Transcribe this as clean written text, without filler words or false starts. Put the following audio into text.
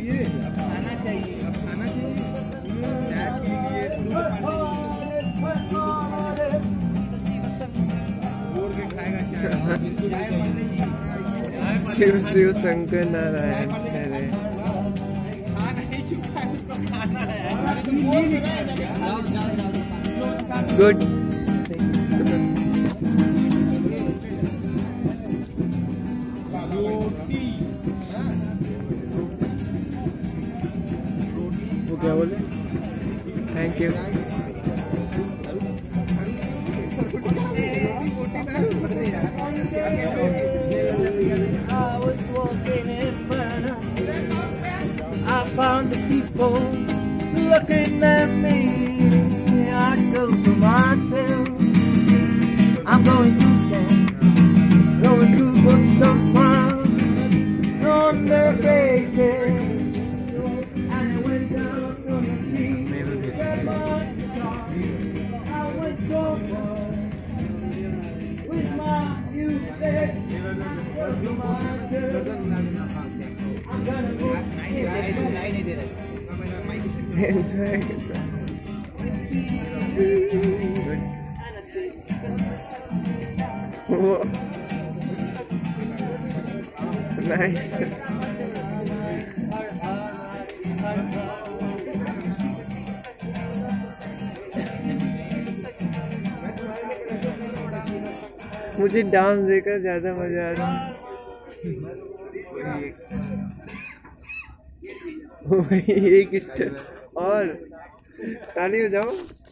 चाहिए, अब खाना चाहिए, अब खाना चाहिए। चाय पी लिए, बोल के खाएगा चाय। शिव शिव शंकर नारायण करे। खा नहीं चुका है, उसको खाना है। तो बोल के गुड। वो क्या बोले? Thank you. I found the people looking at me. I told to myself, I'm going through with some smiles on their faces. And I went down on the street. I went so far with my youth there. I'm gonna go. Enjoy nice. मुझे dance देखकर ज्यादा मजा आ रहा है। वही एक step और ताली बजाओ।